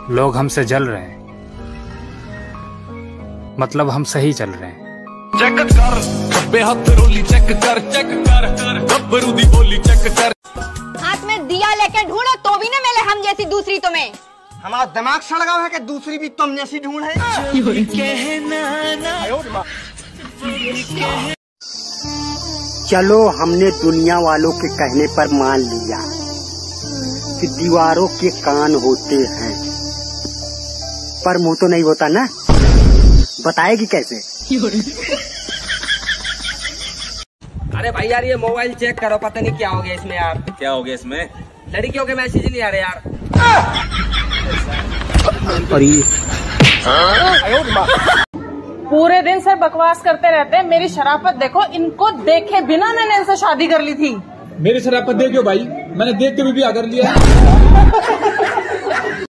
लोग हमसे जल रहे हैं, मतलब हम सही चल रहे हैं। चेक कर खब्बे हाथ रोली, चेक कर गब्बरू दी बोली, चेक कर। हाथ में दिया लेके ढूंढो तो भी न मिले हम जैसी दूसरी तुम्हें। हमारा दिमाग सड़गा है कि दूसरी भी तुम जैसी ढूंढ है। चलो हमने दुनिया वालों के कहने पर मान लिया कि दीवारों के कान होते हैं, पर मुंह तो नहीं होता ना, बताएगी कैसे? अरे भाई यार ये मोबाइल चेक करो, पता नहीं क्या हो गया इसमें यार। क्या हो गया इसमें? लड़कियों के मैसेज नहीं आ रहे यार। पूरे दिन सर बकवास करते रहते हैं। मेरी शराफत देखो, इनको देखे बिना मैंने इनसे शादी कर ली थी। मेरी शराफत देखो भाई, मैंने देख के भी ब्याह कर लिया।